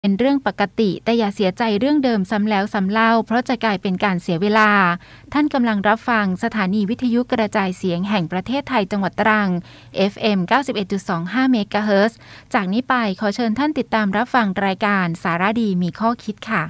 เป็นเรื่องปกติแต่อย่าเสียใจเรื่องเดิมซ้ำแล้วซ้ำเล่าเพราะจะกลายเป็นการเสียเวลาท่านกำลังรับฟังสถานีวิทยุกระจายเสียงแห่งประเทศไทยจังหวัดตรัง FM 91.25 เมกะเฮิรตซ์จากนี้ไปขอเชิญท่านติดตามรับฟังรายการสาระดีมีข้อคิดค่ะ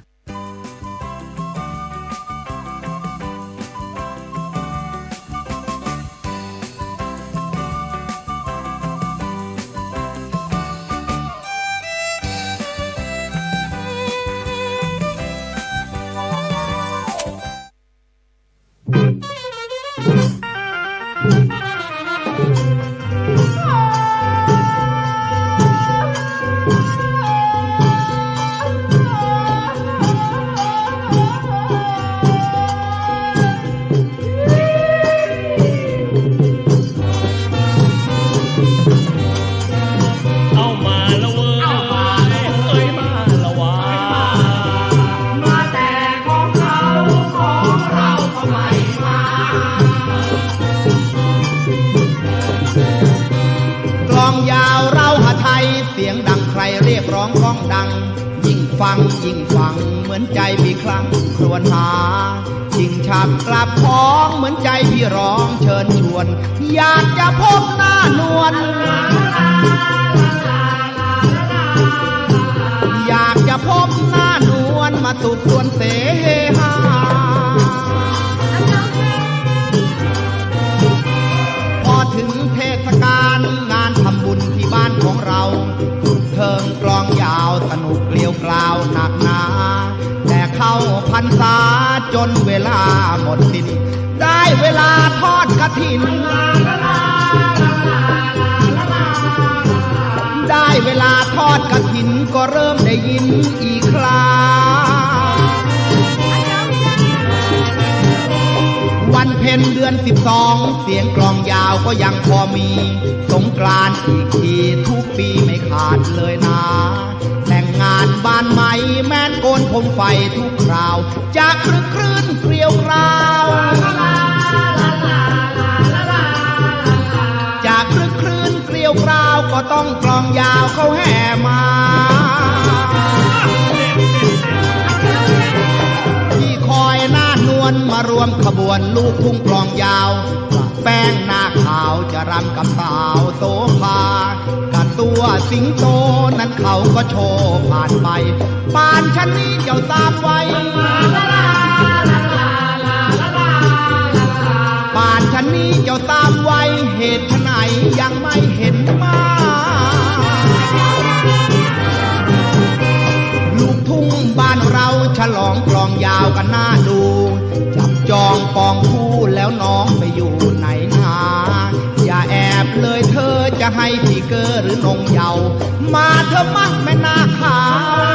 ยิ่งฟังเหมือนใจพี่คลั่งครวญหายิ่งฉับกลับพ้องเหมือนใจพี่ร้องเชิญชวนอยากจะพบหน้านวลอยากจะพบหน้านวลมาสุดส่วนเสหาพอถึงเทศกาลงานทำบุญที่บ้านของเราเทิงกลองยาวสนุกเกลียวกล่าวหนักหนาแต่เข้าพรรษาจนเวลาหมดสิ้นได้เวลาทอดกฐินได้เวลาทอดกฐินก็เริ่มได้ยินอีกคราวันเพ็ญเดือน12เสียงกลองยาวก็ยังพอมีสงกรานต์อีกทีทุกปีไม่ขาดเลยนะแต่งงานบ้านใหม่แม้นโกนผมไฟทุกคราวจะครึกครื้นเกลียวกราวจะครึกครื้นเกลียวกราวก็ต้องกลองยาวเขาแห่มาที่คอยหน้านวลมารวมขบวนลูกทุ่งกลองยาวแป้งหน้าขาวจะรำกับสาวโสภากับตัวสิงโตนั้นเขาก็โชว์ผ่านไปป่านฉันนี้เจ้าตามไว้ป่านฉันนี้เจ้าตามไว้เหตุไหนยังไม่เห็นมาลูกทุ่งบ้านเราฉลองกลองยาวกันน่าดูจับจองปองคู่แล้วน้องไปอยู่ไหนนาอย่าแอบเลยเธอจะให้พี่เกอหรือนงเยามาเธอมั่งแม่นาขาว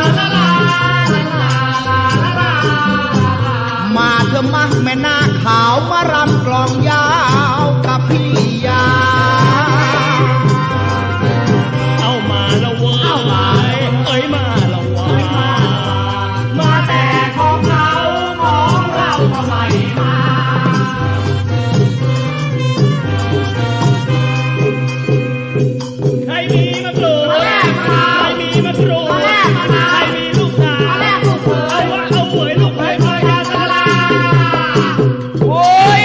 มาเธอมั่งแม่นาขาวมารำกลองยาวกับพี่ยาเอามาละเว้ยเอ้ยมาละเว้ยมาแต่ของเขาของเราทำไมมาใครมีมะกรูดใครมีมะกรูดใครมีลูกสาวเอาวะเอาเว้ยลูกเฮ้ยพอยาสลาโอ้ย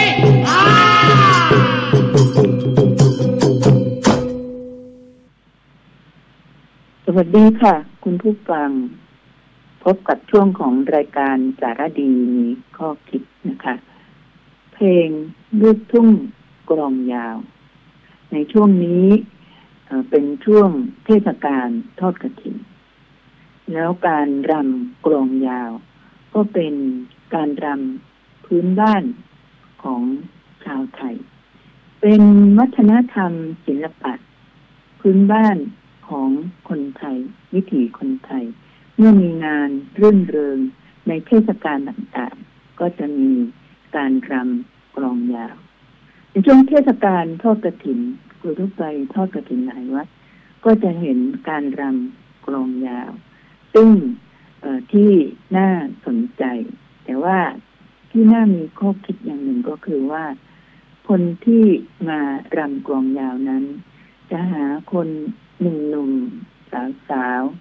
สวัสดีค่ะคุณผู้ฟังพบกับช่วงของรายการสารดีมีข้อคิดนะคะเพลงลูกทุ่งกลองยาวในช่วงนี้เป็นช่วงเทศกาลทอดกฐินแล้วการรำกลองยาวก็เป็นการรำพื้นบ้านของชาวไทยเป็นวัฒนธรรมศิลปะพื้นบ้านของคนไทยวิถีคนไทยเมื่อมีงานรื่นเริงในเทศกาลต่างๆก็จะมีการรำกลองยาวในช่วงเทศกาลทอดกฐินคุณทุกไปทอดกฐินหลายวัดก็จะเห็นการรำกลองยาวซึ่งที่น่าสนใจแต่ว่าที่น่ามีข้อคิดอย่างหนึ่งก็คือว่าคนที่มารำกลองยาวนั้นจะหาคนหนุ่มๆสาวๆ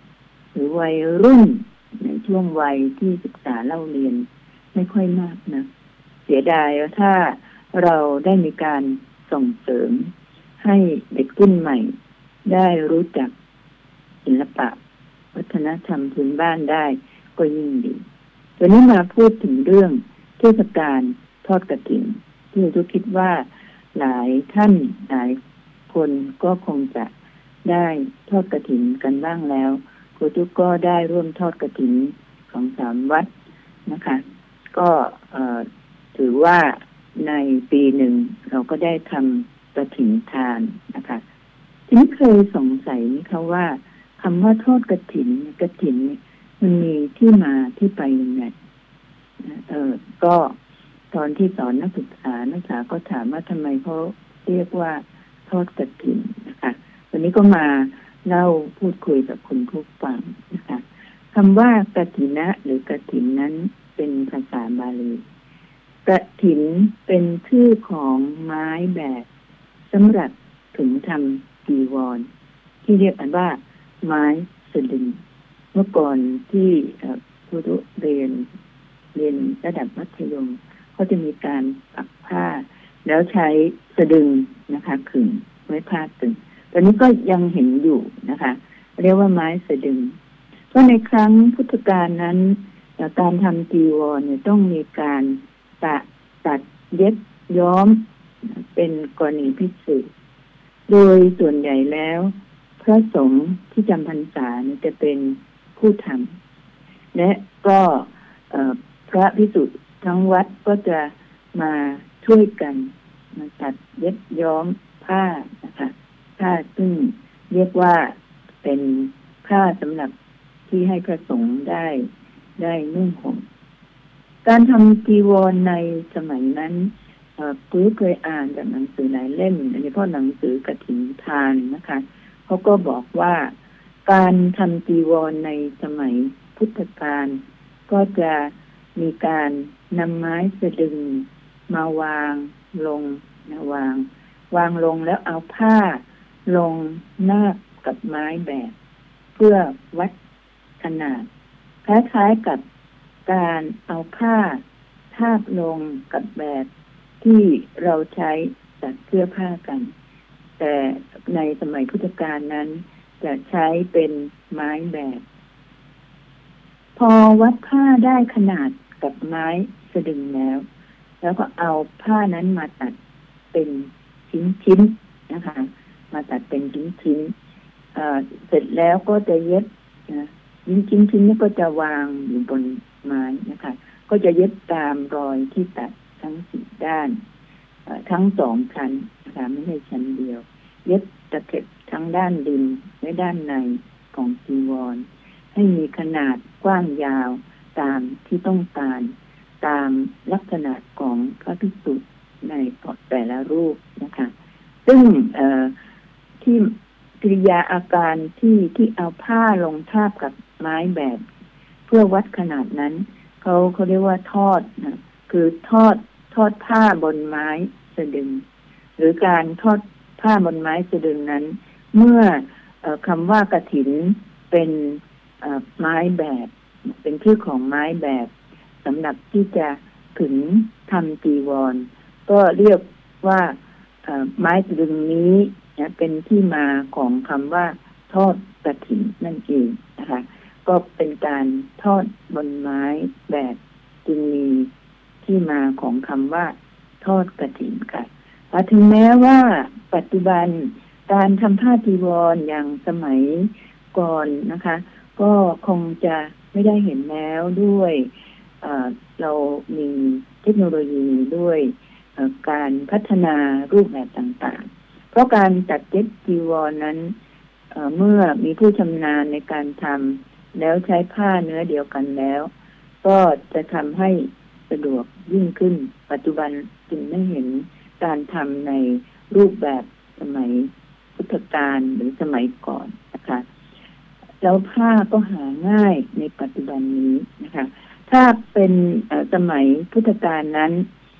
หรือวัยรุ่นในช่วงวัยที่ศึกษาเล่าเรียนไม่ค่อยมากนะเสียดายว่าถ้าเราได้มีการส่งเสริมให้เด็กรุ่นใหม่ได้รู้จักศิลปะวัฒนธรรมพื้นบ้านได้ก็ยิ่งดีวันนี้มาพูดถึงเรื่องเทศกาลทอดกฐินที่ทุกคิดว่าหลายท่านหลายคนก็คงจะได้ทอดกฐินกันบ้างแล้วครูทุกก็ได้ร่วมทอดกฐินของ3 วัดนะคะก็ถือว่าในปีหนึ่งเราก็ได้ทำกฐินทานนะคะทีนี้เคยสงสัยไหมคะว่าคำว่าทอดกฐินมันมีที่มาที่ไปยังไงก็ตอนที่สอนนักศึกษาก็ถามว่าทำไมเขาเรียกว่าทอดกฐินนะคะวันนี้ก็มาเล่าพูดคุยกับคุณผู้ฟังนะคะคำว่ากฐินะหรือกฐินนั้นเป็นภาษาบาลีกฐินเป็นชื่อของไม้แบบสำหรับถึงทำจีวรที่เรียกกันว่าไม้สะดึงเมื่อก่อนที่ผู้เรียนระดับมัธยมก็จะมีการปักผ้าแล้วใช้สะดึงนะคะขึงไว้ผ้าตึงตอนนี้ก็ยังเห็นอยู่นะคะเรียกว่าไม้สะดึงเพราะในครั้งพุทธกาลนั้นการทำจีวรเนี่ยต้องมีการตัดเย็บย้อมเป็นกรณีพิเศษโดยส่วนใหญ่แล้วพระสงฆ์ที่จำพรรษาจะเป็นผู้ทำและก็พระภิกษุทั้งวัดก็จะมาช่วยกันมาตัดเย็บย้อมผ้านะคะผ้าซึ่งเรียกว่าเป็นผ้าสำหรับที่ให้พระสงฆ์ได้นุ่งห่มการทำจีวรในสมัยนั้นปุ้ยเคยอ่านจากหนังสือหลายเล่มโดยเฉพาะหนังสือกฐินทานนะคะเขาก็บอกว่าการทำจีวรในสมัยพุทธกาลก็จะมีการนำไม้สะดึงมาวางลงวางลงแล้วเอาผ้าลงนาบกับไม้แบบเพื่อวัดขนาดคล้ายๆกับการเอาผ้าทาบลงกับแบบที่เราใช้ตัดเสื้อผ้ากันแต่ในสมัยพุทธกาลนั้นจะใช้เป็นไม้แบบพอวัดผ้าได้ขนาดกับไม้สะดึงแล้วก็เอาผ้านั้นมาตัดเป็นชิ้นๆนะคะมาตัดเป็นชิ้นๆเสร็จแล้วก็จะเย็บนะชิ้นนี้ก็จะวางอยู่บนไม้นะคะก็จะเย็บตามรอยที่ตัดทั้ง4 ด้านทั้ง2 ชั้นนะคะไม่ใช่ชั้นเดียวเย็บตะเข็บทั้งด้านริมและด้านในของจีวรให้มีขนาดกว้างยาวตามที่ต้องการตามลักษณะของพระภิกษุในแต่ละรูปนะคะซึ่งที่กิริยาอาการที่เอาผ้าลงทาบกับไม้แบบเพื่อวัดขนาดนั้นเขาเรียกว่าทอดนะคือทอดผ้าบนไม้สะดึงหรือการทอดผ้าบนไม้สะดึงนั้นเมื่อคำว่ากฐินเป็นไม้แบบเป็นชื่อของไม้แบบสำหรับที่จะขึงทำจีวรก็เรียกว่าไม้สะดึงนี้เป็นที่มาของคำว่าทอดกฐินนั่นเองนะคะก็เป็นการทอดบนไม้แบบจึงมีที่มาของคำว่าทอดกฐินค่ะถึงแม้ว่าปัจจุบันการทำผ้าจีวรอย่างสมัยก่อนนะคะก็คงจะไม่ได้เห็นแล้วด้วยเรามีเทคโนโลยีด้วยการพัฒนารูปแบบต่างๆเพราะการตัดเย็บจีวรนั้นเมื่อมีผู้ชำนาญในการทำแล้วใช้ผ้าเนื้อเดียวกันแล้วก็จะทำให้สะดวกยิ่งขึ้นปัจจุบันจึงไม่เห็นการทำในรูปแบบสมัยพุทธกาลหรือสมัยก่อนนะคะแล้วผ้าก็หาง่ายในปัจจุบันนี้นะคะถ้าเป็นสมัยพุทธกาลนั้น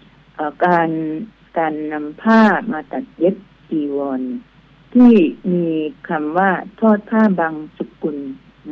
การนำผ้ามาตัดเย็บจีวรที่มีคำว่าทอดผ้าบางสกุล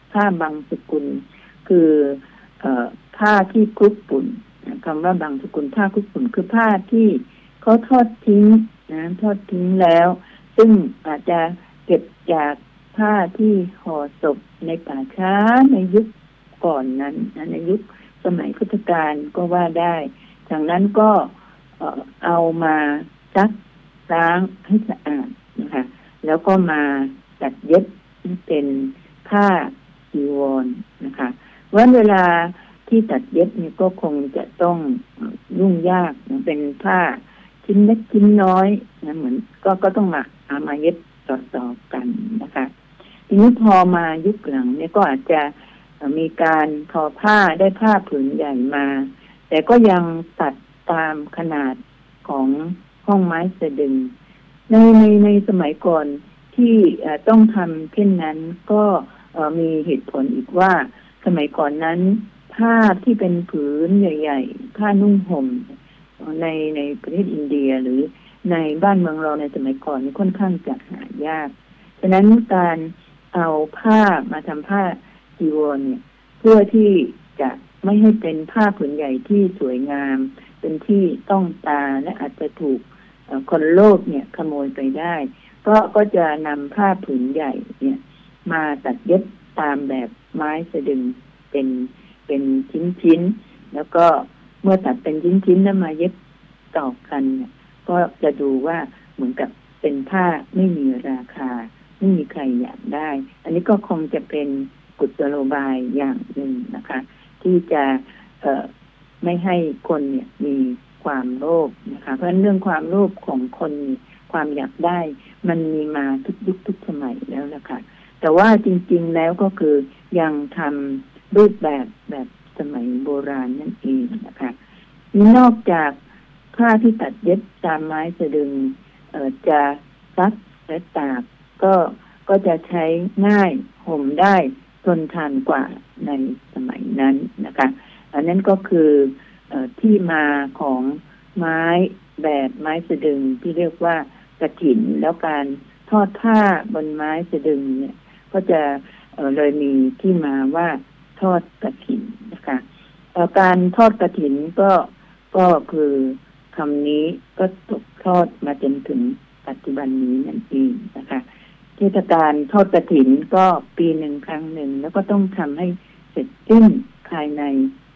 ผ้าบางสกุลคือผ้าที่คลุกฝุ่นคำว่าบางสกุลผ้าคลุกฝุ่นคือผ้าที่เขาทอดทิ้งนะทอดทิ้งแล้วซึ่งอาจจะเก็บจากผ้าที่ห่อศพในป่าช้าในยุคก่อนนั้นในยุคสมัยพุทธกาลก็ว่าได้จากนั้นก็เอามาซักล้างให้สะอาดนะคะแล้วก็มาตัดเย็บเป็นผ้าจีวรนะคะวันเวลาที่ตัดเย็บเนี่ยก็คงจะต้องยุ่งยากนะเป็นผ้าชิ้นเล็กชิ้นน้อยนะเหมือนก็ต้องมาเย็บต่อกันนะคะทีนี้พอมายุคหลังเนี่ยก็อาจจะมีการทอผ้าได้ผ้าผืนใหญ่มาแต่ก็ยังตัดตามขนาดของห้องไม้สะดึงในสมัยก่อนที่ต้องทำเช่นนั้นก็มีเหตุผลอีกว่าสมัยก่อนนั้นผ้าที่เป็นผืนใหญ่ๆผ้านุ่งห่มในประเทศอินเดียหรือในบ้านเมืองเราในสมัยก่อนนี่ค่อนข้างจะหายากฉะนั้นการเอาผ้ามาทำผ้าจีวรเนี่ยเพื่อที่จะไม่ให้เป็นผ้าผืนใหญ่ที่สวยงามเป็นที่ต้องตาและอาจจะถูกคนโลภเนี่ยขโมยไปได้ก็จะนำผ้าผืนใหญ่เนี่ยมาตัดเย็บตามแบบไม้สะดึงเป็นชิ้นๆแล้วก็เมื่อตัดเป็นชิ้นๆแล้วมาเย็บต่อกันเนี่ยก็จะดูว่าเหมือนกับเป็นผ้าไม่มีราคาไม่มีใครอยากได้อันนี้ก็คงจะเป็นกุศโลบายอย่างหนึ่งนะคะที่จะไม่ให้คนเนี่ยมีความโลภนะคะเพราะฉะนั้นเรื่องความโลภของคนความอยากได้มันมีมาทุกยุคทุกสมัยแล้วนะคะแต่ว่าจริงๆแล้วก็คือยังทำรูปแบบสมัยโบราณนั่นเองนะคะนอกจากผ้าที่ตัดเย็บตามไม้สะดึงจะซักและตากก็จะใช้ง่ายห่มได้ทนทานกว่าในสมัยนั้นนะคะอันนั้นก็คือที่มาของไม้แบบไม้สะดึงที่เรียกว่ากฐินแล้วการทอดผ้าบนไม้สะดึงเนี่ยก็จะเลยมีที่มาว่าทอดกฐินนะคะการทอดกฐินก็คือคำนี้ก็ตกทอดมาจนถึงปัจจุบันนี้นั่นเองนะคะเทศกาลทอดกฐินก็ปีหนึ่งครั้งหนึ่งแล้วก็ต้องทำให้เสร็จสิ้นภายใน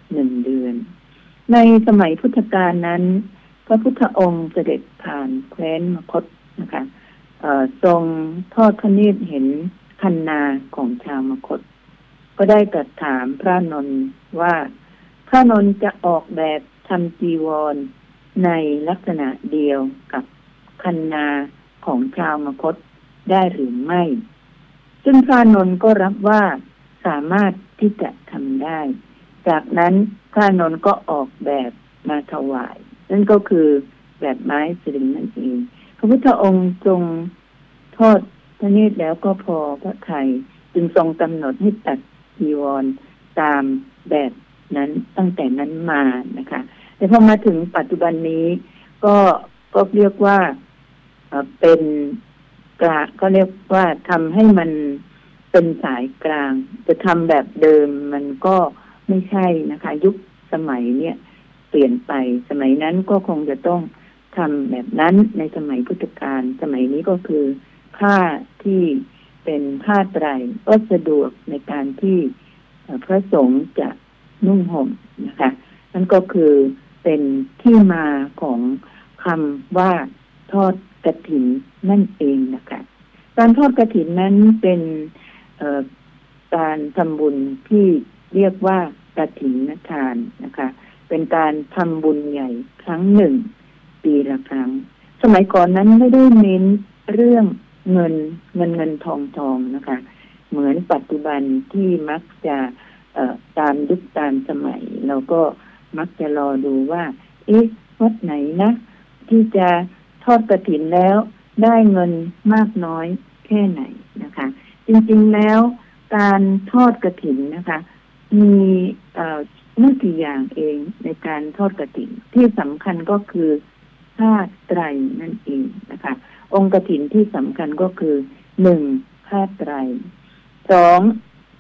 1 เดือนในสมัยพุทธกาลนั้นพระพุทธองค์เสด็จผ่านแคว้นมคธนะคะทรงทอดพระเนตรเห็นคันนาของชาวมคธก็ได้ตรัสถามพระนนท์ว่าพระนนท์จะออกแบบทำจีวรในลักษณะเดียวกับคันนาของชาวมคธได้หรือไม่ซึ่งพระนนท์ก็รับว่าสามารถที่จะทำได้จากนั้นพระนนท์ก็ออกแบบมาถวายนั่นก็คือแบบไม้สะดึงนั่นเองพระพุทธองค์ทรงทอดพระเนตรแล้วก็พอพระทัยจึงทรงกำหนดให้ตัดจีวรตามแบบนั้นตั้งแต่นั้นมานะคะแต่พอมาถึงปัจจุบันนี้ก็เรียกว่าเป็นกลางก็เรียกว่าทำให้มันเป็นสายกลางจะทำแบบเดิมมันก็ไม่ใช่นะคะยุคสมัยเนี่ยเปลี่ยนไปสมัยนั้นก็คงจะต้องทำแบบนั้นในสมัยพุทธกาลสมัยนี้ก็คือผ้าที่เป็นผ้าไตรก็สะดวกในการที่พระสงฆ์จะนุ่งห่มนะคะนั่นก็คือเป็นที่มาของคำว่าทอดกฐินนั่นเองนะคะการทอดกฐินนั้นเป็นการทำบุญที่เรียกว่ากฐินทานนะคะเป็นการทำบุญใหญ่ครั้งหนึ่งปีละครั้งสมัยก่อนนั้นไม่ได้เน้นเรื่องเงินทองนะคะเหมือนปัจจุบันที่มักจะตามยุคตามสมัยเราก็มักจะรอดูว่าวัดไหนนะที่จะทอดกฐินแล้วได้เงินมากน้อยแค่ไหนนะคะจริงๆแล้วการทอดกฐินนะคะมีไม่กี่อย่างเองในการทอดกฐินที่สำคัญก็คือผ้าไตรนั่นเองนะคะองค์กฐินที่สำคัญก็คือ1ผ้าไตร2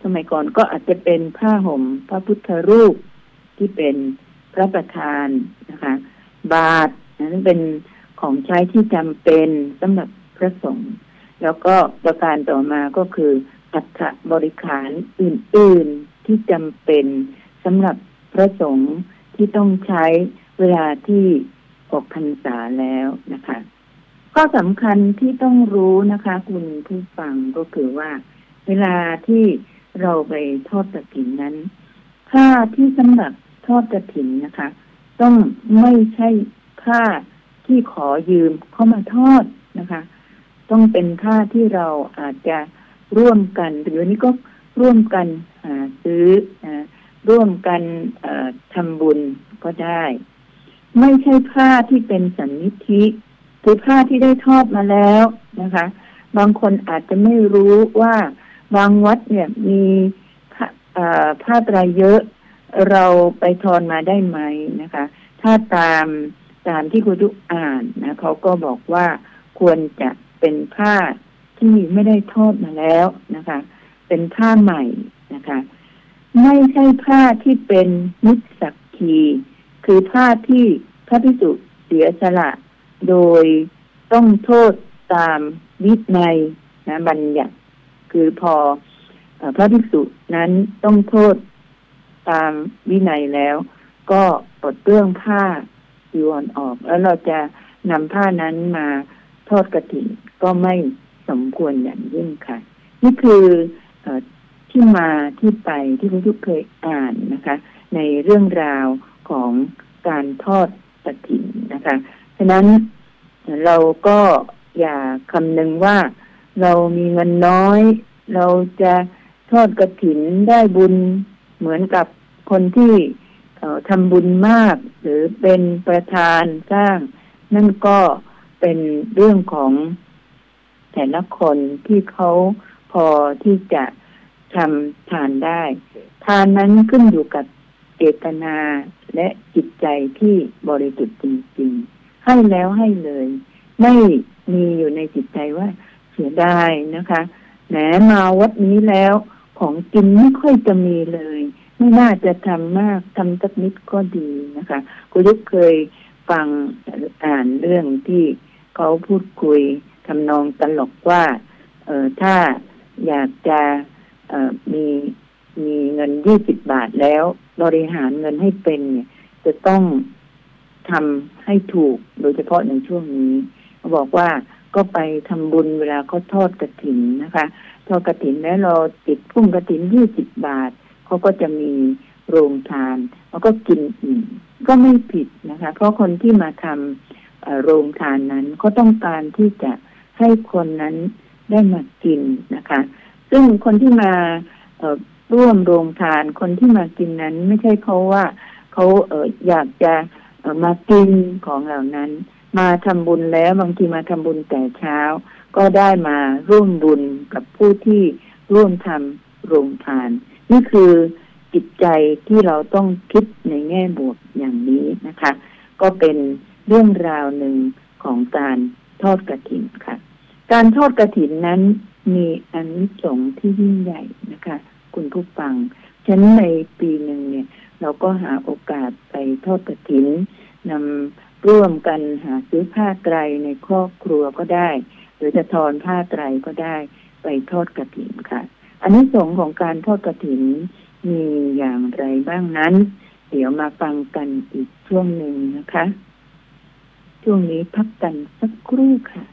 สมัยก่อนก็อาจจะเป็นผ้าห่มพระพุทธรูปที่เป็นพระประธานนะคะบาตรนั้นเป็นของใช้ที่จำเป็นสำหรับพระสงฆ์แล้วก็ประการต่อมาก็คืออัฐบริขารอื่นๆที่จำเป็นสำหรับพระสงฆ์ที่ต้องใช้เวลาที่ออกพรรษาแล้วนะคะข้อสำคัญที่ต้องรู้นะคะคุณผู้ฟังก็คือว่าเวลาที่เราไปทอดกฐินนั้นผ้าที่สำหรับทอดกฐินนะคะต้องไม่ใช่ผ้าที่ขอยืมเข้ามาทอดนะคะต้องเป็นผ้าที่เราอาจจะร่วมกันหรือนี้ก็ร่วมกันซื้อร่วมกันทำบุญก็ได้ไม่ใช่ผ้าที่เป็นสันนิธิคือผ้าที่ได้ทอดมาแล้วนะคะบางคนอาจจะไม่รู้ว่าบางวัดเนี่ยมีผ้าไตรเยอะเราไปทอนมาได้ไหมนะคะถ้าตามที่ครูทุกอ่านนะเขาก็บอกว่าควรจะเป็นผ้าที่ไม่ได้ทอดมาแล้วนะคะเป็นผ้าใหม่นะคะไม่ใช่ผ้าที่เป็นมุสสักคีคือผ้าที่พระภิกษุเสียสละโดยต้องโทษตามวินัยนะบัญญัติคือพอพระภิกษุนั้นต้องโทษตามวินัยแล้วก็ปลดเปลื้องผ้าจีวรออกแล้วเราจะนำผ้านั้นมาทอดกฐินก็ไม่สมควรอย่างยิ่งค่ะนี่คือที่มาที่ไปที่พระทุกเคยอ่านนะคะในเรื่องราวของการทอดกฐินนะคะฉะนั้นเราก็อย่าคำนึงว่าเรามีเงินน้อยเราจะทอดกฐินได้บุญเหมือนกับคนที่ทำบุญมากหรือเป็นประธานสร้างนั่นก็เป็นเรื่องของแต่ละคนที่เขาพอที่จะทำทานได้ทานนั้นขึ้นอยู่กับเจตนาและจิตใจที่บริสุทธิ์จริงๆให้แล้วให้เลยไม่มีอยู่ในจิตใจว่าเสียดายนะคะแหมมาวัดนี้แล้วของกินไม่ค่อยจะมีเลยไม่น่าจะทำมากทำสักนิดก็ดีนะคะครูยุคเคยฟังอ่านเรื่องที่เขาพูดคุยทำนองตลกว่าถ้าอยากจะมีเงิน20 บาทแล้วบริหารเงินให้เป็นเนี่ยจะต้องทำให้ถูกโดยเฉพาะในช่วงนี้เขาบอกว่าก็ไปทำบุญเวลาเขาทอดกฐินนะคะทอดกฐินแล้วเราติดพุ่มกฐิน20 บาทเขาก็จะมีโรงทานแล้วก็กินอิ่มก็ไม่ผิดนะคะเพราะคนที่มาทำโรงทานนั้นก็ต้องการที่จะให้คนนั้นได้มากินนะคะซึ่งคนที่มาร่วมโรงทานคนที่มากินนั้นไม่ใช่เพราะว่าเขาอยากจะมากินของเหล่านั้นมาทำบุญแล้วบางทีมาทำบุญแต่เช้าก็ได้มาร่วมบุญกับผู้ที่ร่วมทำโรงทานนี่คือจิตใจที่เราต้องคิดในแง่บวกอย่างนี้นะคะก็เป็นเรื่องราวหนึ่งของการทอดกฐินค่ะการทอดกฐินนั้นมีอานิสงส์ที่ยิ่งใหญ่นะคะคุณผู้ฟังฉะนั้นในปีหนึ่งเนี่ยเราก็หาโอกาสไปทอดกฐินนำร่วมกันหาซื้อผ้าไตรในครอบครัวก็ได้หรือจะทอนผ้าไตรก็ได้ไปทอดกฐินค่ะอานิสงส์ของการทอดกฐินมีอย่างไรบ้างนั้นเดี๋ยวมาฟังกันอีกช่วงหนึ่งนะคะช่วงนี้พักกันสักครู่ค่ะ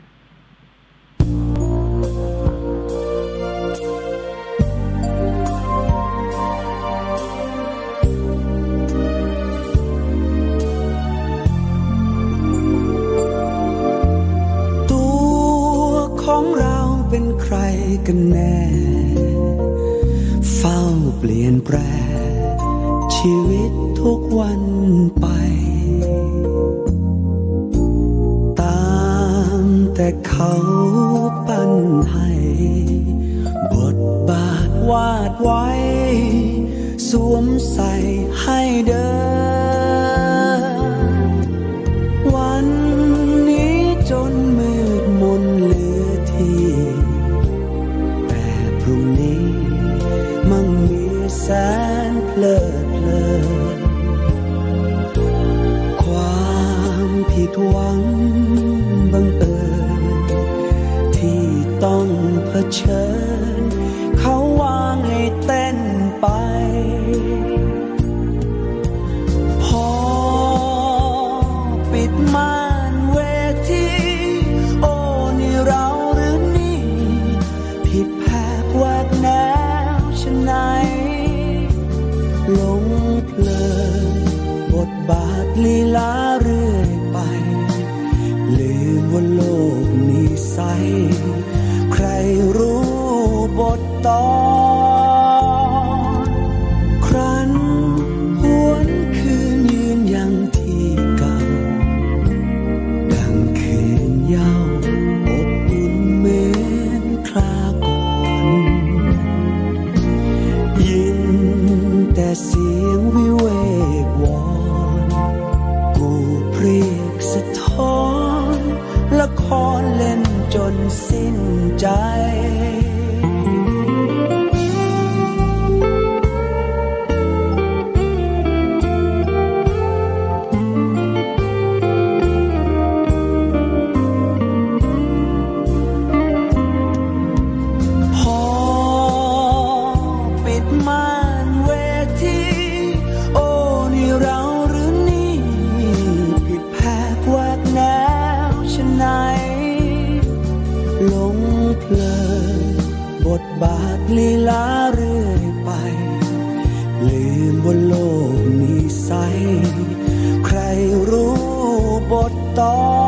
ของเราเป็นใครกันแน่เฝ้าเปลี่ยนแปลชีวิตทุกวันไปตามแต่เขาปั้นให้บทบาทวาดไว้สวมใส่ให้เดินวันนี้จนมืดมนเหลือที่แต่พรุ่งนี้มั่งเพลิดเพลินความผิดหวังบังเอิญที่ต้องเผชิญเขาวางให้เต้นไปพอปิดม่านเวทีโอ้นี่เราหรือนี่ผิดแผกแหวกแนวชะไหนหลงเพลินบทบาทลีลาเรื่อยไปลืมว่าโลกนี้ใสใครรู้บทตอนครั้นหวนคืนยืนยังที่เก่าดังคืนเย้าอบอุ่นเหมือนคราก่อนยินแต่เสียงวิเวกวอนกูเพรียกสะท้อนละครเล่นจนสิ้นใจบทบาทลีลาเรื่อยไปลืมว่าโลกนี้ใสใครรู้บทต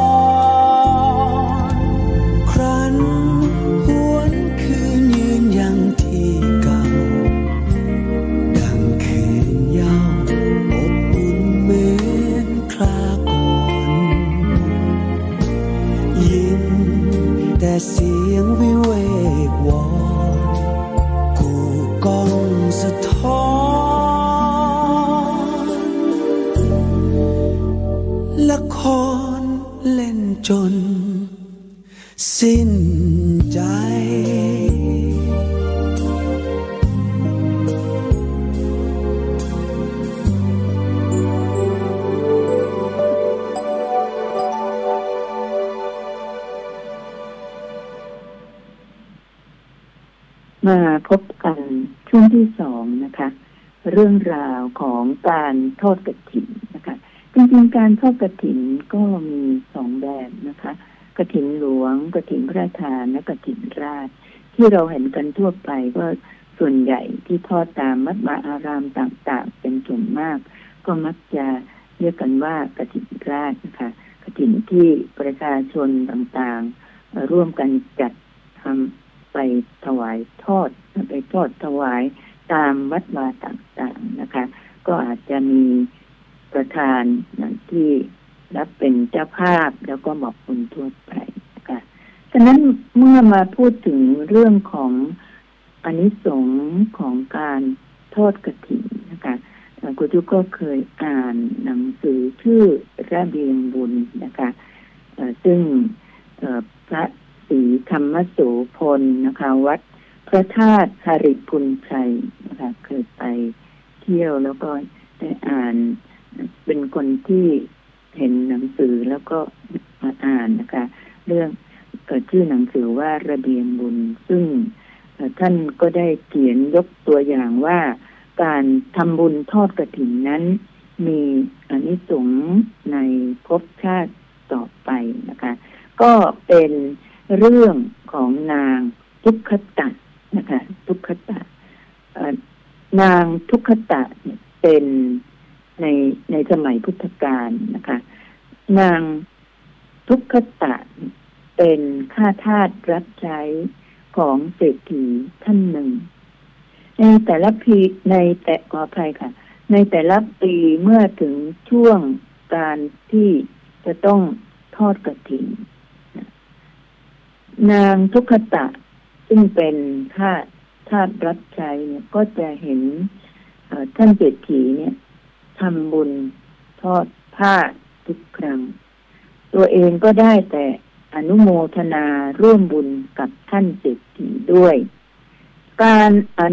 อนครั้นหวนคืนยืนยังที่เก่าดังคืนเย้าอบอุ่นเหมือนคราก่อนยินแต่เสียงวิเวกวอนกูก้องสะท้อนละครเล่นจนสิ้นใจมาพบกันช่วงที่2นะคะเรื่องราวของการทอดกฐินนะคะจริงๆการทอดกฐินก็มี2แบบนะคะกฐินหลวงกฐินพระราชทานและกฐินราชที่เราเห็นกันทั่วไปก็ส่วนใหญ่ที่ทอดตามวัดวาอารามต่างๆเป็นส่วนมากก็มักจะเรียกกันว่ากฐินราชนะคะกฐินที่ประชาชนต่างๆร่วมกันจัดทำไปถวายทอดไปทอดถวายตามวัดวาต่างๆนะคะก็อาจจะมีประธานที่รับเป็นเจ้าภาพแล้วก็บอกบุญทั่วไปนะคะฉะนั้นเมื่อมาพูดถึงเรื่องของอานิสงส์ของการทอดกฐินนะคะคุณทุกก็เคยอ่านหนังสือชื่อระเบียงบุญนะคะซึ่งพระศรีธรรมโสพลนะคะวัดพระธาตุหริพุนชัยนะคะเคยไปเที่ยวแล้วก็ได้อ่านเป็นคนที่เห็นหนังสือแล้วก็มาอ่านนะคะเรื่องชื่อหนังสือว่าระเบียงบุญซึ่งท่านก็ได้เขียนยกตัวอย่างว่าการทำบุญทอดกฐินนั้นมีอานิสงส์ในภพชาติต่อไปนะคะก็เป็นเรื่องของนางทุกขตะนะคะทุกขตะนางทุกขตะเป็นในสมัยพุทธกาลนะคะนางทุกขตะเป็นข้าทาสรับใช้ของเศรษฐีท่านหนึ่งในแต่ละปีขออภัยค่ะในแต่ละปีเมื่อถึงช่วงการที่จะต้องทอดกฐินนางทุกขตะซึ่งเป็นทาสรับใช้เนี่ยก็จะเห็นท่านเศรษฐีเนี่ยทำบุญทอดผ้าทุกครั้งตัวเองก็ได้แต่อนุโมทนาร่วมบุญกับท่านเศรษฐีด้วยการอนุ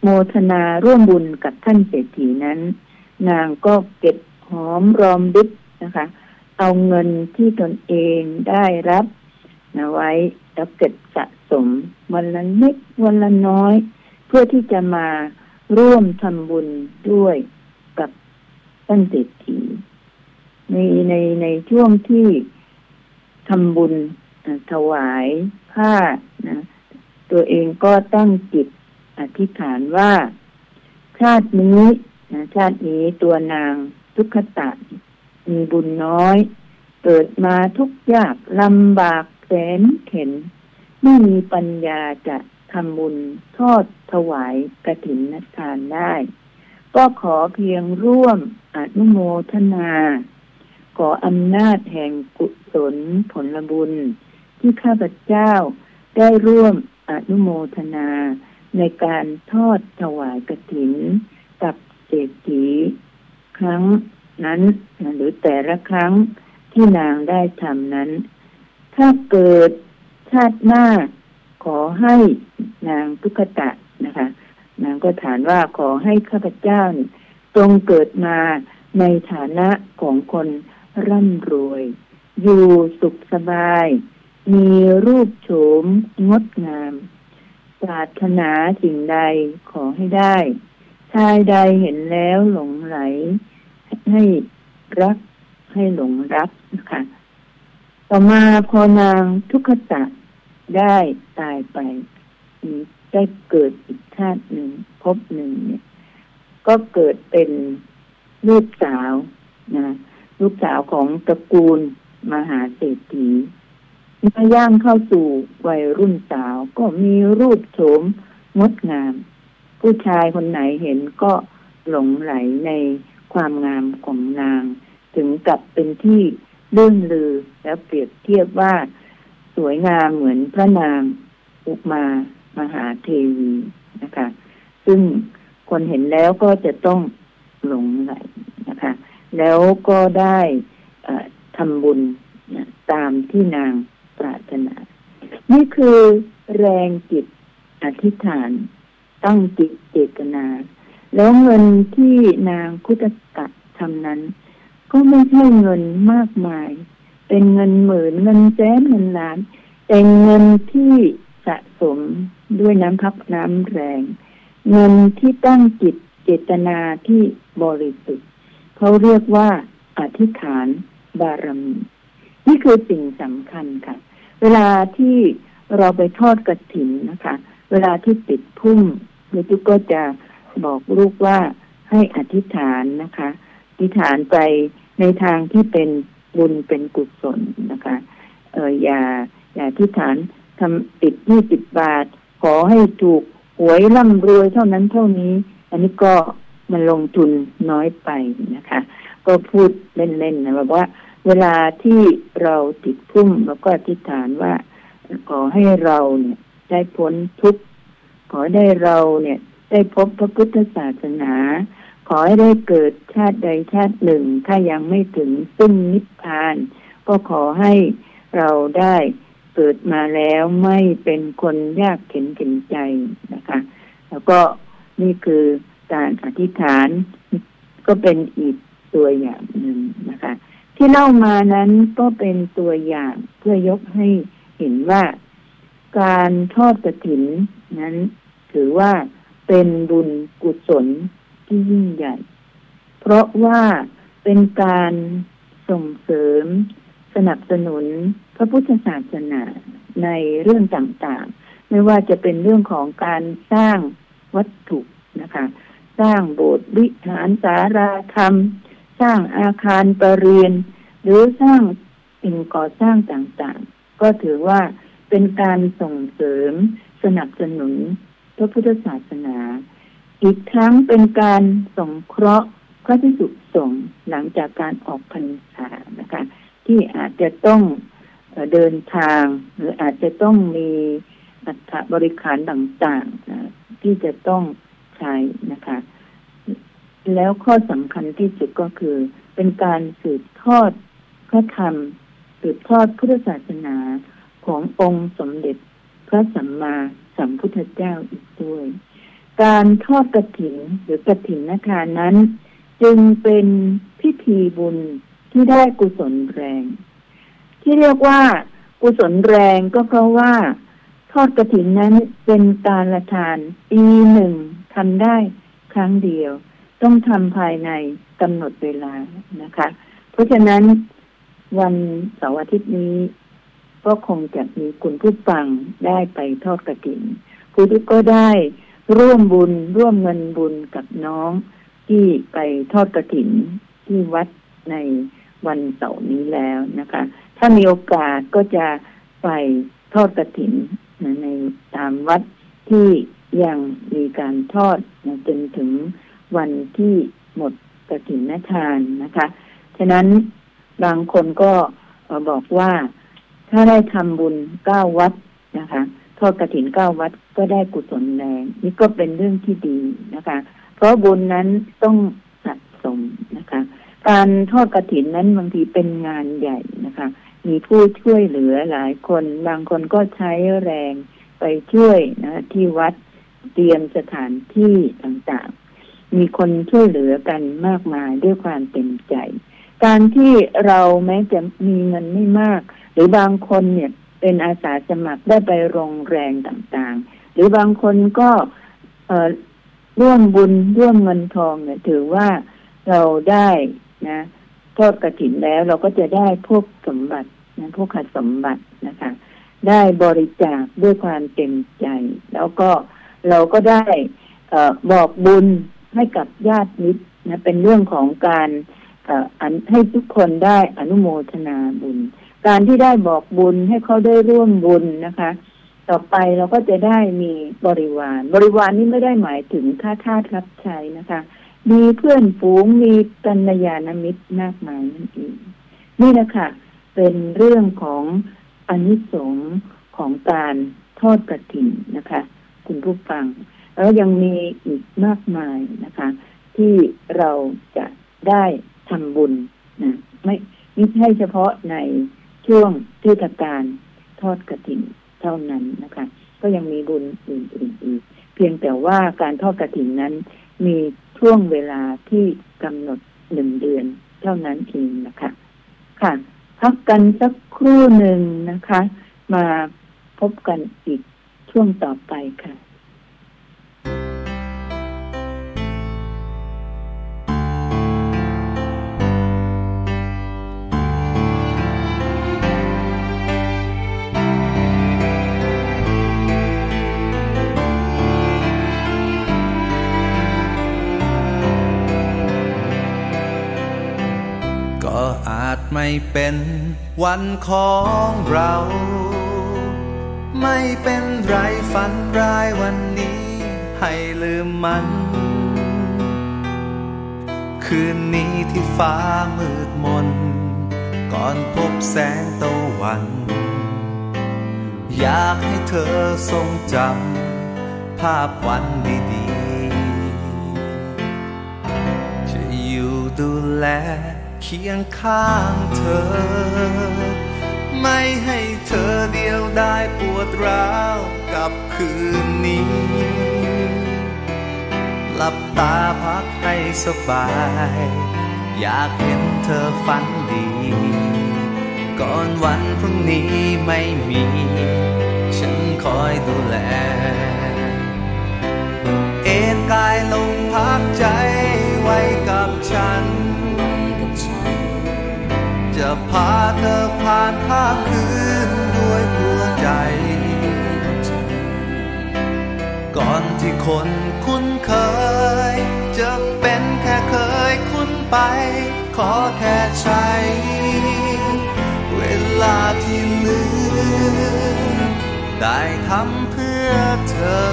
โมทนาร่วมบุญกับท่านเศรษฐีนั้นนางก็เก็บหอมรอมริบนะคะเอาเงินที่ตนเองได้รับนะไว้แล้วเก็บสะสมวันละนิดวันละน้อยเพื่อที่จะมาร่วมทำบุญด้วยกับท่านเศรษฐีในช่วงที่ทำบุญถวายผ้านะตัวเองก็ตั้งจิตอธิษฐานว่าชาตินี้ตัวนางทุกขตะมีบุญน้อยเกิดมาทุกข์ยากลำบากแสนเข็ญไม่มีปัญญาจะทำบุญทอดถวายกฐินทานได้ก็ขอเพียงร่วมอนุโมทนาขออำนาจแห่งกุศลผลบุญที่ข้าพเจ้าได้ร่วมอนุโมทนาในการทอดถวายกฐินกับเศรษฐีครั้งนั้นหรือแต่ละครั้งที่นางได้ทำนั้นถ้าเกิดชาติหน้าขอให้นางทุกขตะนะคะนางก็ถามว่าขอให้ข้าพเจ้าจงเกิดมาในฐานะของคนร่ำรวยอยู่สุขสบายมีรูปโฉมงดงามปรารถนาสิ่งใดขอให้ได้ชายใดเห็นแล้วหลงไหลให้รักให้หลงรักนะคะต่อมาพอนางทุกขตะได้ตายไปได้เกิดอีกชาติหนึ่งภพหนึ่งเนี่ยก็เกิดเป็นลูกสาวนะลูกสาวของตระกูลมหาเศรษฐีเมื่อย่างเข้าสู่วัยรุ่นสาวก็มีรูปโฉมงดงามผู้ชายคนไหนเห็นก็หลงไหลในความงามของนางถึงกับเป็นที่เลื่องลือและเปรียบเทียบว่าสวยงามเหมือนพระนางอุมามหาเทวีนะคะซึ่งคนเห็นแล้วก็จะต้องหลงไหลนะคะแล้วก็ได้ทำบุญตามที่นางปรารถนานี่คือแรงจิตอธิษฐานตั้งจิตเจตนาแล้วเงินที่นางคุตกะทำนั้นก็ไม่ใช่เงินมากมายเป็นเงินหมื่นเงินแสนเงินล้านเป็นเงินที่สะสมด้วยน้ำพักน้ำแรงเงินที่ตั้งจิตเจตนาที่บริสุทธิ์เขาเรียกว่าอธิษฐานบารมีนี่คือสิ่งสำคัญค่ะเวลาที่เราไปทอดกฐินนะคะเวลาที่ติดพุ่มลูกก็จะบอกลูกว่าให้อธิษฐานนะคะอธิษฐานไปในทางที่เป็นบุญเป็นกุศลนะคะอย่าอธิษฐานทำติด20 บาทขอให้ถูกหวยร่ำรวยเท่านั้นเท่านี้อันนี้ก็มันลงทุนน้อยไปนะคะก็พูดเล่นๆนะแบบว่าเวลาที่เราติดพุ่มแล้วก็อธิษฐานว่าขอให้เราเนี่ยได้พ้นทุกข์ขอได้เราเนี่ยได้พบพระพุทธศาสนาขอให้ได้เกิดชาติใดชาติหนึ่งถ้ายังไม่ถึงซึ่งนิพพานก็ขอให้เราได้เกิดมาแล้วไม่เป็นคนยากเข็ญใจนะคะแล้วก็นี่คือการอธิษฐานก็เป็นอีกตัวอย่างหนึ่งนะคะที่เล่ามานั้นก็เป็นตัวอย่างเพื่อยกให้เห็นว่าการทอดกฐินนั้นถือว่าเป็นบุญกุศลที่ยิ่งใหญ่เพราะว่าเป็นการส่งเสริมสนับสนุนพระพุทธศาสนาในเรื่องต่างๆไม่ว่าจะเป็นเรื่องของการสร้างวัตถุนะคะสร้างโบสถ์วิหารศาลาธรรมสร้างอาคารประเรียนหรือสร้างสิ่งก่อสร้างต่างๆก็ถือว่าเป็นการส่งเสริมสนับสนุนพระพุทธศาสนาอีกทั้งเป็นการสงเคราะห์พระภิกษุสงฆ์หลังจากการออกพรรษานะคะที่อาจจะต้องเดินทางหรืออาจจะต้องมีอัฐบริขารต่างๆที่จะต้องใช้นะคะแล้วข้อสำคัญที่สุดก็คือเป็นการสืบทอดพระธรรมสืบทอดพุทธศาสนาขององค์สมเด็จพระสัมมาสัมพุทธเจ้าอีกด้วยกการทอดกฐินหรือกฐินทานนั้นจึงเป็นพิธีบุญที่ได้กุศลแรงที่เรียกว่ากุศลแรงก็เพราะว่าทอดกฐินนั้นเป็นการละทานปีหนึ่งทำได้ครั้งเดียวต้องทำภายในกำหนดเวลานะคะเพราะฉะนั้นวันเสาร์อาทิตย์นี้ก็คงจะมีคุณผู้ฟังได้ไปทอดกฐินผู้ที่ก็ได้ร่วมบุญร่วมเงินบุญกับน้องที่ไปทอดกฐินที่วัดในวันเสาร์นี้แล้วนะคะถ้ามีโอกาสก็จะไปทอดกฐินในตามวัดที่ยังมีการทอดจนถึงวันที่หมดกฐินทานนะคะฉะนั้นบางคนก็บอกว่าถ้าได้ทำบุญ9 วัดนะคะทอดกฐิน9 วัดก็ได้กุศลแรงนี่ก็เป็นเรื่องที่ดีนะคะเพราะบุญนั้นต้องสะสมนะคะการทอดกฐินนั้นบางทีเป็นงานใหญ่นะคะมีผู้ช่วยเหลือหลายคนบางคนก็ใช้แรงไปช่วยนะที่วัดเตรียมสถานที่ต่างๆมีคนช่วยเหลือกันมากมายด้วยความเต็มใจการที่เราแม้จะมีเงินไม่มากหรือบางคนเนี่ยเป็นอาสาสมัครได้ไปโรงแรงต่างๆหรือบางคนก็ร่วมบุญร่วมเงินทองเนี่ยถือว่าเราได้นะทอดกฐินแล้วเราก็จะได้พวกสมบัตินะพวกขัดสมบัตินะคะได้บริจาคด้วยความเต็มใจแล้วก็เราก็ได้บอกบุญให้กับญาติมิตรนะเป็นเรื่องของการให้ทุกคนได้อนุโมทนาบุญการที่ได้บอกบุญให้เขาได้ร่วมบุญนะคะต่อไปเราก็จะได้มีบริวารนี้ไม่ได้หมายถึงทาสรับใช้นะคะมีเพื่อนฝูงมีกัลยาณมิตรมากมายนั่นเองนี่นะคะเป็นเรื่องของอานิสงส์ของการทอดกฐินนะคะคุณผู้ฟังแล้วยังมีอีกมากมายนะคะที่เราจะได้ทำบุญนะไม่ใช่เฉพาะในช่วงเทศกาลทอดกฐินเท่านั้นนะคะก็ยังมีบุญอื่นๆอีกเพียงแต่ว่าการทอดกฐินนั้นมีช่วงเวลาที่กำหนด1 เดือนเท่านั้นเองนะคะค่ะพักกันสักครู่หนึ่งนะคะมาพบกันอีกช่วงต่อไปค่ะไม่เป็นวันของเราไม่เป็นไรฝันร้ายวันนี้ให้ลืมมันคืนนี้ที่ฟ้ามืดมนก่อนพบแสงตะวันอยากให้เธอทรงจำภาพวันดีๆจะอยู่ดูแลเคียงข้างเธอไม่ให้เธอเดียวได้ปวดร้าวกับคืนนี้หลับตาพักให้สบายอยากเห็นเธอฝันดีก่อนวันพรุ่งนี้ไม่มีฉันคอยดูแลเอนกายลงพักใจไว้กับฉันจะพาเธอผ่านค่ำคืนด้วยหัวใจก่อนที่คนคุ้นเคยจะเป็นแค่เคยคุ้นไปขอแค่ใช้เวลาที่เหลือได้ทำเพื่อเธอ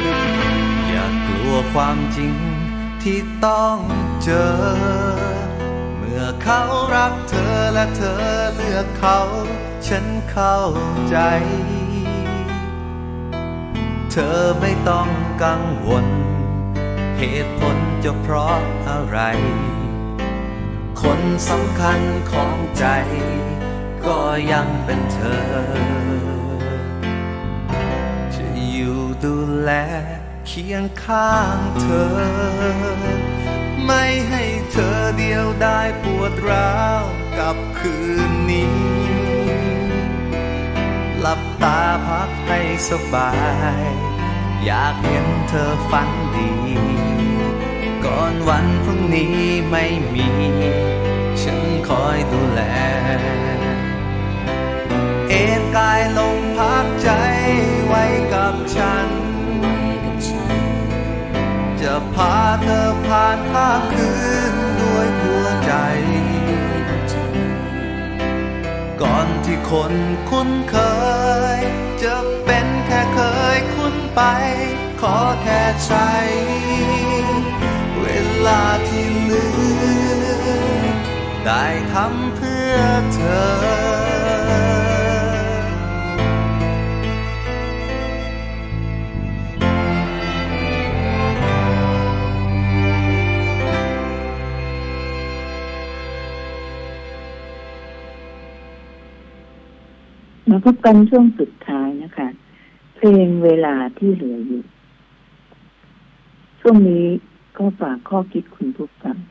ความจริงที่ต้องเจอเขารักเธอและเธอเลือกเขาฉันเข้าใจเธอไม่ต้องกังวลเหตุผลจะเพราะอะไรคนสำคัญของใจก็ยังเป็นเธอจะอยู่ดูแลเคียงข้างเธอไม่ให้เธอเดียวได้ปวดร้าวกับคืนนี้หลับตาพักให้สบายอยากเห็นเธอฝันดีก่อนวันพรุ่งนี้ไม่มีฉันคอยดูแลเอนกายลงพักใจไว้กับฉันจะพาเธอผ่านภาคคืนด้วยหัวใจก่อนที่คนคุ้นเคยจะเป็นแค่เคยคุ้นไปขอแค่ใช้เวลาที่เหลือได้ทำเพื่อเธอมาพบกันช่วงสุดท้ายนะคะเพลงเวลาที่เหลืออยู่ช่วงนี้ก็ฝากข้อคิดคุณผู้ฟัง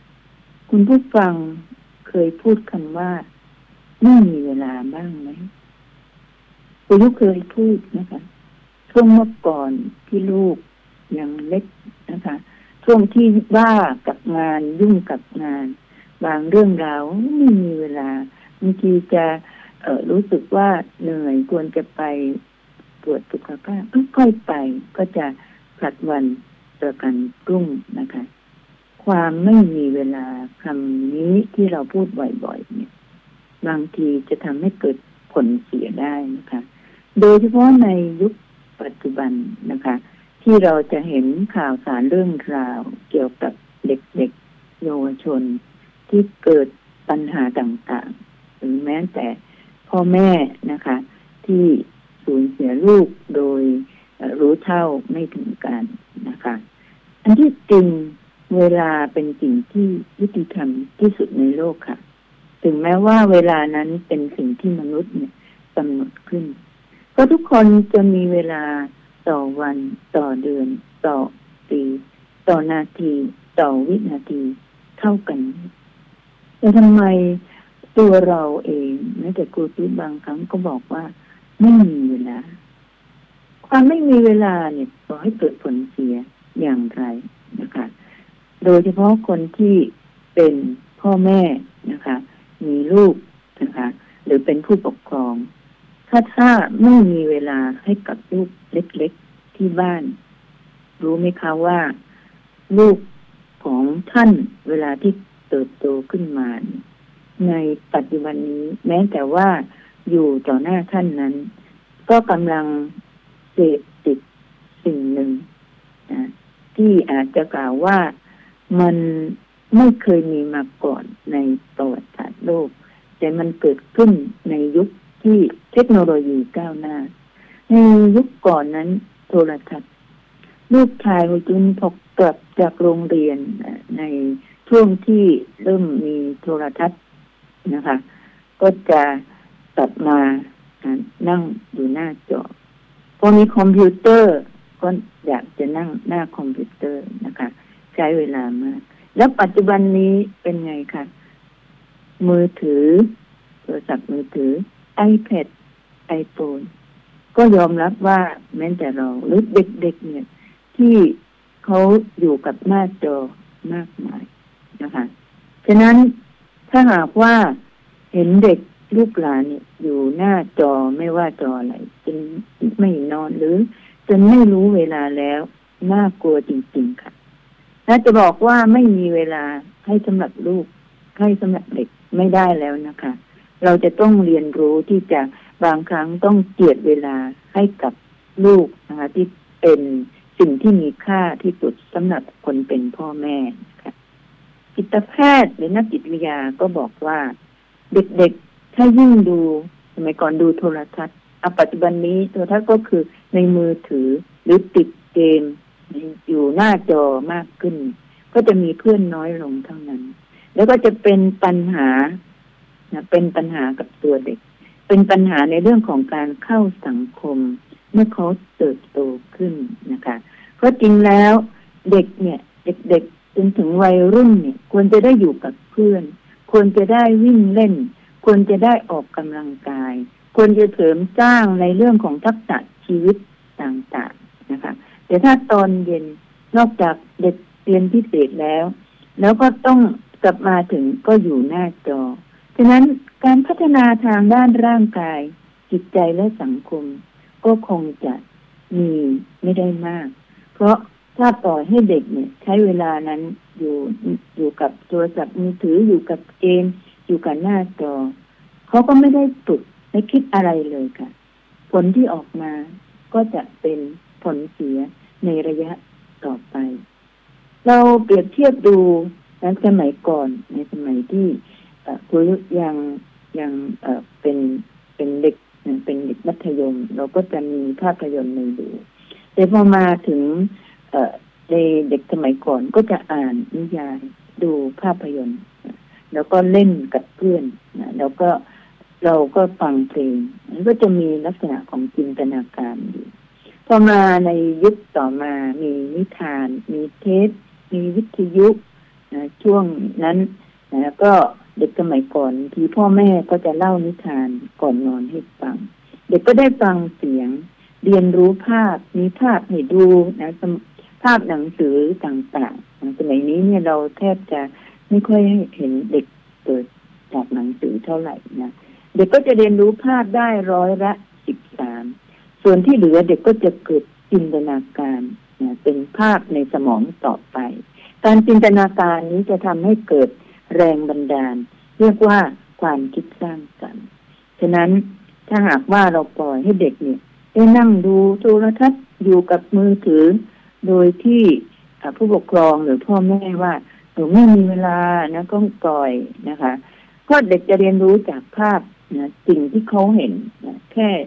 เคยพูดคำว่าไม่มีเวลาบ้างไหมคุณลูกเคยพูดนะคะช่วงเมื่อก่อนที่ลูกยังเล็กนะคะช่วงที่ว่ากับงานยุ่งกับงานบางเรื่องราวไม่มีเวลาบางทีจะรู้สึกว่าเหนื่อยควรจะไปตรวจสุขภาพค่อยไปก็จะผลัดวันต่อกันรุ่งนะคะความไม่มีเวลาคำนี้ที่เราพูดบ่อยๆเนี่ยบางทีจะทำให้เกิดผลเสียได้นะคะโดยเฉพาะในยุคปัจจุบันนะคะที่เราจะเห็นข่าวสารเรื่องราวเกี่ยวกับเด็กๆเยาวชนที่เกิดปัญหาต่างๆหรือแม้แต่พ่อแม่นะคะที่สูญเสียลูกโดยรู้เท่าไม่ถึงการนะคะอันที่จริงเวลาเป็นสิ่งที่ยุติธรรมที่สุดในโลกค่ะถึงแม้ว่าเวลานั้นเป็นสิ่งที่มนุษย์เนี่ยกำหนดขึ้นก็ทุกคนจะมีเวลาต่อวันต่อเดือนต่อปีต่อนาทีต่อวินาทีเท่ากันแต่ทำไมตัวเราเองแม้แต่ครูที่บางครั้งก็บอกว่าไม่มีเวลาความไม่มีเวลาเนี่ยก่อให้เกิดผลเสียอย่างไรนะคะโดยเฉพาะคนที่เป็นพ่อแม่นะคะมีลูกนะคะหรือเป็นผู้ปกครองถ้าไม่มีเวลาให้กับลูกเล็กๆที่บ้านรู้ไหมคะว่าลูกของท่านเวลาที่เติบโตขึ้นมาในปัจจุบันนี้แม้แต่ว่าอยู่ต่อหน้าท่านนั้นก็กำลังเสพติดสิ่งหนึ่งนะที่อาจจะกล่าวว่ามันไม่เคยมีมาก่อนในประวัติศาสตร์โลกแต่มันเกิดขึ้นในยุคที่เทคโนโลยีก้าวหน้าในยุคก่อนนั้นโทรทัศน์ลูกชายของจุนพอกลับจากโรงเรียนในช่วงที่เริ่มมีโทรทัศน์นะคะก็จะกลับมานั่งอยู่หน้าจอพอมีคอมพิวเตอร์ก็อยากจะนั่งหน้าคอมพิวเตอร์นะคะใช้เวลามากแล้วปัจจุบันนี้เป็นไงคะมือถือโทรศัพท์มือถือ iPad iPhone ก็ยอมรับว่าแม้แต่เราหรือเด็กๆเนี่ยที่เขาอยู่กับหน้าจอมากมายนะคะฉะนั้นถ้าหากว่าเห็นเด็กลูกหลานเนี่ยอยู่หน้าจอไม่ว่าจออะไรจนไม่นอนหรือจนไม่รู้เวลาแล้วน่ากลัวจริงๆค่ะถ้าจะบอกว่าไม่มีเวลาให้สำหรับลูกให้สำหรับเด็กไม่ได้แล้วนะคะเราจะต้องเรียนรู้ที่จะบางครั้งต้องเจียดเวลาให้กับลูกนะคะที่เป็นสิ่งที่มีค่าที่สุดสำหรับคนเป็นพ่อแม่ค่ะจิตแพทย์หรือนักจิตวิทยาก็บอกว่าเด็กๆถ้ายิ่งดูสมัยก่อนดูโทรทัศน์ปัจจุบันนี้โทรทัศน์ก็คือในมือถือหรือติดเกมอยู่หน้าจอมากขึ้นก็จะมีเพื่อนน้อยลงเท่านั้นแล้วก็จะเป็นปัญหาเป็นปัญหากับตัวเด็กเป็นปัญหาในเรื่องของการเข้าสังคมเมื่อเขาเติบโตขึ้นนะคะเพราะจริงแล้วเด็กเนี่ยเด็กจนถึงวัยรุ่นเนี่ยควรจะได้อยู่กับเพื่อนควรจะได้วิ่งเล่นควรจะได้ออกกำลังกายควรจะเสริมสร้างในเรื่องของทักษะชีวิตต่างๆนะคะแต่ถ้าตอนเย็นนอกจากเด็กเรียนพิเศษแล้วก็ต้องกลับมาถึงก็อยู่หน้าจอฉะนั้นการพัฒนาทางด้านร่างกายจิตใจและสังคมก็คงจะมีไม่ได้มากเพราะถ้าปล่อยให้เด็กเนี่ยใช้เวลานั้นอยู่กับโทรศัพท์มือถืออยู่กับเกมอยู่กับหน้าจอเขาก็ไม่ได้ฝึกไม่คิดอะไรเลยค่ะผลที่ออกมาก็จะเป็นผลเสียในระยะต่อไปเราเปรียบเทียบดูในสมัยก่อนในสมัยที่คุณยังเป็นเด็กเป็นเด็กมัธยมเราก็จะมีภาพยนตร์ในดูแต่พอมาถึงในเด็กสมัยก่อนก็จะอ่านนิยายดูภาพยนตร์แล้วก็เล่นกับเพื่อนแล้วก็เราก็ฟังเพลงมันก็จะมีลักษณะของจินตนาการอยู่พอมาในยุคต่อมามีนิทานมีเทปมีวิทยุช่วงนั้นแล้วก็เด็กสมัยก่อนที่พ่อแม่ก็จะเล่านิทานก่อนนอนให้ฟังเด็กก็ได้ฟังเสียงเรียนรู้ภาพมีภาพให้ดูนะภาพหนังสือต่างๆสมัยนี้เนี่ยเราแทบจะไม่ค่อยเห็นเด็กเปิดจากหนังสือเท่าไหร่นะเด็กก็จะเรียนรู้ภาพได้13%ส่วนที่เหลือเด็กก็จะเกิดจินตนาการนะเป็นภาพในสมองต่อไปการจินตนาการนี้จะทำให้เกิดแรงบันดาลเรียกว่าความคิดสร้างสรรค์ฉะนั้นถ้าหากว่าเราปล่อยให้เด็กเนี่ยได้นั่งดูโทรทัศน์อยู่กับมือถือโดยที่ผู้ปกครองหรือพ่อแม่ว่าหนูไม่มีเวลานะก็ปล่อยนะคะก็เด็กจะเรียนรู้จากภาพนะสิ่งที่เขาเห็นนะแค่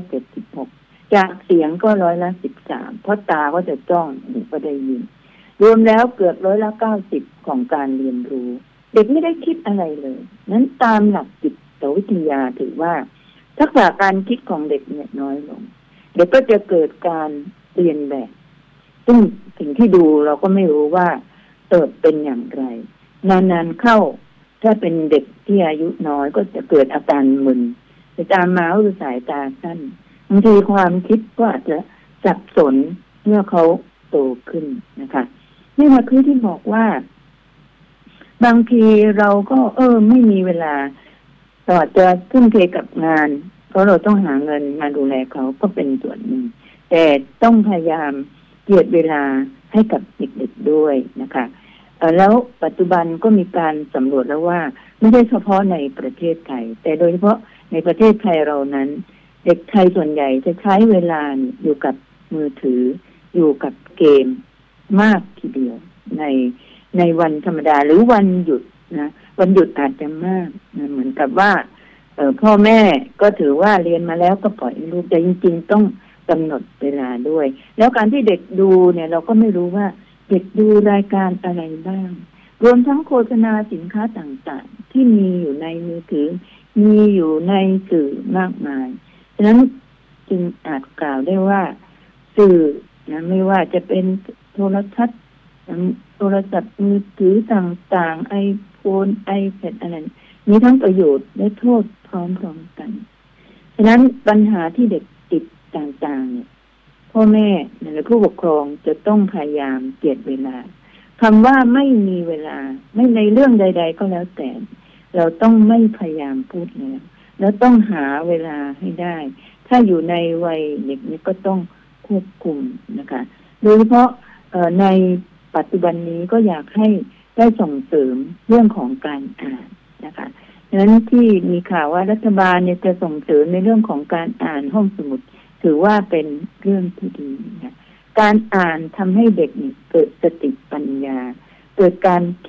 76%จากเสียงก็13%เพราะตาก็จะจ้องหูก็ได้ยินรวมแล้วเกือบ90%ของการเรียนรู้เด็กไม่ได้คิดอะไรเลยนั้นตามหลักจิตวิทยาถือว่าทักษะการคิดของเด็กเนี่ยน้อยลงเด็กก็จะเกิดการเรียนแบบซึ่งสิ่งที่ดูเราก็ไม่รู้ว่าเติบเป็นอย่างไรนานๆเข้าถ้าเป็นเด็กที่อายุน้อยก็จะเกิดอาการมึนแต่ตามมาคือสายตาสั้นบางทีความคิดก็อาจจะสับสนเมื่อเขาโตขึ้นนะคะนี่มาคือที่บอกว่าบางทีเราก็ไม่มีเวลาต่อจะทุ่มเทกับงานเพราะเราต้องหาเงินมาดูแลเขาก็เป็นส่วนหนึ่งแต่ต้องพยายามเจียดเวลาให้กับเด็กๆด้วยนะคะแล้วปัจจุบันก็มีการสำรวจแล้วว่าไม่ใช่เฉพาะในประเทศไทยแต่โดยเฉพาะในประเทศไทยเรานั้นเด็กไทยส่วนใหญ่จะใช้เวลาอยู่กับมือถืออยู่กับเกมมากทีเดียวในวันธรรมดาหรือวันหยุดนะวันหยุดอาจจะมากนะเหมือนกับว่าพ่อแม่ก็ถือว่าเรียนมาแล้วก็ปล่อยลูกแต่จริงๆต้องกำหนดเวลาด้วยแล้วการที่เด็กดูเนี่ยเราก็ไม่รู้ว่าเด็กดูรายการอะไรบ้างรวมทั้งโฆษณาสินค้าต่างๆที่มีอยู่ในมือถือมีอยู่ในสื่อมากมายฉะนั้นจึงอาจกล่าวได้ว่าสื่อนะไม่ว่าจะเป็นโทรทัศน์โทรศัพท์มือถือต่างๆ iPhone iPad อะไรมีทั้งประโยชน์และโทษพร้อมๆกันฉะนั้นปัญหาที่เด็กติดต่างๆเนี่ยพ่อแม่และผู้ปกครองจะต้องพยายามเจียดเวลาคำว่าไม่มีเวลาไม่ในเรื่องใดๆก็แล้วแต่เราต้องไม่พยายามพูดแล้วต้องหาเวลาให้ได้ถ้าอยู่ในวัยเด็กนี้ก็ต้องควบคุมนะคะโดยเฉพาะในปัจจุบันนี้ก็อยากให้ได้ส่งเสริมเรื่องของการอ่านนะคะดังนั้นที่มีข่าวว่ารัฐบาลเนี่ยจะส่งเสริมในเรื่องของการอ่านห้องสมุดถือว่าเป็นเรื่องที่ดีนะการอ่านทำให้เด็กเกิดสติปัญญาเกิดการคิด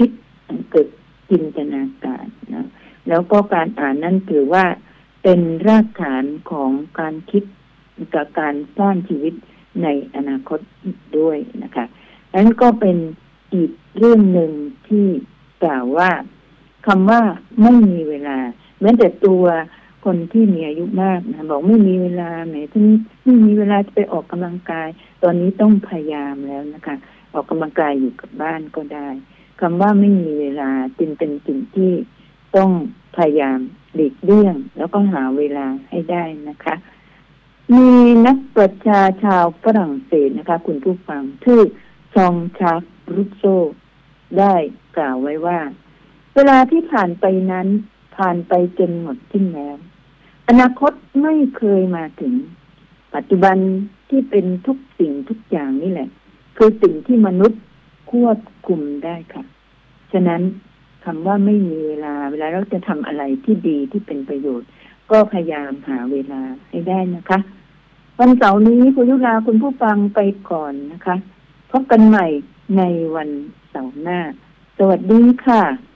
เกิดจินตนาการนะแล้วก็การอ่านนั้นถือว่าเป็นรากฐานของการคิดกับการสร้างชีวิตในอนาคตด้วยนะคะนั้นก็เป็นอีกเรื่องหนึ่งที่กล่าวว่าคำว่าไม่มีเวลาแม้แต่ตัวคนที่มีอายุมากนะบอกไม่มีเวลาไหนที่ไม่มีเวลาจะไปออกกำลังกายตอนนี้ต้องพยายามแล้วนะคะออกกำลังกายอยู่กับบ้านก็ได้คำว่าไม่มีเวลาจึงเป็นสิ่งที่ต้องพยายามหลีกเลี่ยงแล้วก็หาเวลาให้ได้นะคะมีนักปรัชญาชาวฝรั่งเศสนะคะคุณผู้ฟังชื่อซองชาร์กรูโซได้กล่าวไว้ว่าเวลาที่ผ่านไปนั้นผ่านไปจนหมดสิ้นแล้วอนาคตไม่เคยมาถึงปัจจุบันที่เป็นทุกสิ่งทุกอย่างนี่แหละคือสิ่งที่มนุษย์ควบคุมได้ค่ะฉะนั้นคำว่าไม่มีเวลาเราจะทำอะไรที่ดีที่เป็นประโยชน์ก็พยายามหาเวลาให้ได้นะคะวันเสาร์นี้คุณยุราคุณผู้ฟังไปก่อนนะคะพบกันใหม่ในวันเสาร์หน้าสวัสดีค่ะ